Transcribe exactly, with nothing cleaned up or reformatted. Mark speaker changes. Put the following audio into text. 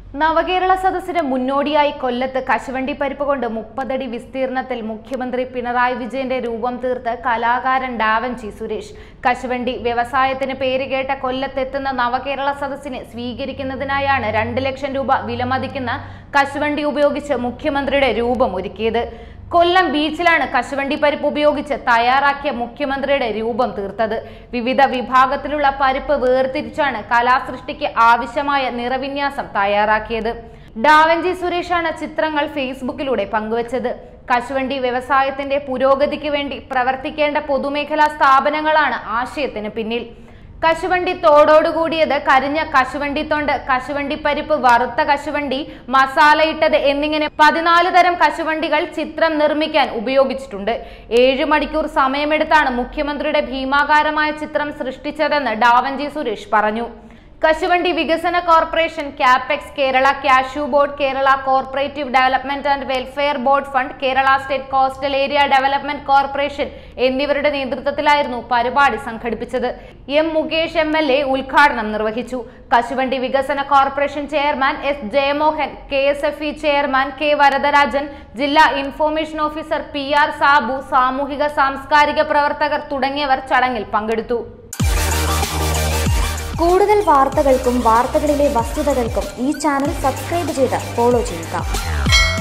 Speaker 1: നവകേരള സദസ്സിന് മുന്നോടിയായി കൊല്ലത്ത് കശുവണ്ടി പരിപ്പ് കൊണ്ട് മുപ്പതടി വിസ്തീർണത്തിൽ മുഖ്യമന്ത്രി പിണറായി വിജയന്റെ രൂപം തീർത്ത് കലാകാരൻ ഡാവഞ്ചി സുരേഷ്. കശുവണ്ടി വ്യവസായത്തിന് പേരുകേട്ട കൊല്ലത്തെത്തുന്ന നവകേരള സദസ്സിനെ സ്വീകരിക്കുന്നതിനായാണ് രണ്ട് ലക്ഷം രൂപ വിലമതിക്കുന്ന കശുവണ്ടി ഉപയോഗിച്ച് മുഖ്യമന്ത്രിയുടെ രൂപം ഒരുക്കിയത്. കൊല്ലം ബീച്ചിലാണ് കശുവണ്ടി പരിപ്പ് ഉപയോഗിച്ച് തയ്യാറാക്കിയ മുഖ്യമന്ത്രിയുടെ രൂപം തീർത്തത്. വിവിധ വിഭാഗത്തിലുള്ള പരിപ്പ് വേർതിരിച്ചാണ് കലാസൃഷ്ടിക്ക് ആവശ്യമായ നിറവിന്യാസം തയ്യാറാക്കിയത്. ഡാവഞ്ചി സുരേഷാണ് ചിത്രങ്ങൾ ഫേസ്ബുക്കിലൂടെ പങ്കുവച്ചത്. കശുവണ്ടി വ്യവസായത്തിന്റെ പുരോഗതിക്ക് വേണ്ടി പ്രവർത്തിക്കേണ്ട പൊതുമേഖലാ സ്ഥാപനങ്ങളാണ് ആശയത്തിന് പിന്നിൽ. കശുവണ്ടി തോടോടുകൂടിയത്, കരിഞ്ഞ കശുവണ്ടി തൊണ്ട്, കശുവണ്ടി പരിപ്പ്, വറുത്ത കശുവണ്ടി, മസാലയിട്ടത് എന്നിങ്ങനെ പതിനാല് തരം കശുവണ്ടികൾ ചിത്രം നിർമ്മിക്കാൻ ഉപയോഗിച്ചിട്ടുണ്ട്. ഏഴ് മണിക്കൂർ സമയമെടുത്താണ് മുഖ്യമന്ത്രിയുടെ ഭീമാകാരമായ ചിത്രം സൃഷ്ടിച്ചതെന്ന് ഡാവഞ്ചി സുരേഷ് പറഞ്ഞു. കശുവണ്ടി വികസന corporation, Capex, Kerala cashew board, Kerala cooperative development and welfare board fund, Kerala state coastal area development corporation എന്നിവരുടെ നേതൃത്വത്തിലായിരുന്നു പരിപാടി സംഘടിപ്പിച്ചത്. M Mukesh M L A ഉദ്ഘാടനം നിർവഹിച്ചു. കശുവണ്ടി വികസന corporation chairman S Jayamohan, K S F E chairman K Varadarajan, ജില്ലാ information officer P R Sabu, സാമൂഹിക സാംസ്കാരിക പ്രവർത്തകർ തുടങ്ങിയവർ ചടങ്ങിൽ പങ്കെടുത്തു.
Speaker 2: കൂടുതൽ വാർത്തകൾക്കും വാർത്തകളിലെ വസ്തുതകൾക്കും ഈ ചാനൽ സബ്സ്ക്രൈബ് ചെയ്ത് ഫോളോ ചെയ്യുക.